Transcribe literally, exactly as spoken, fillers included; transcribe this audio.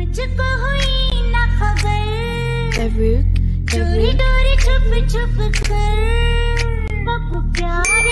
मुझको हुई ना खबर, Farouk, चोरी डोरी छुप छुप कर कब प्यार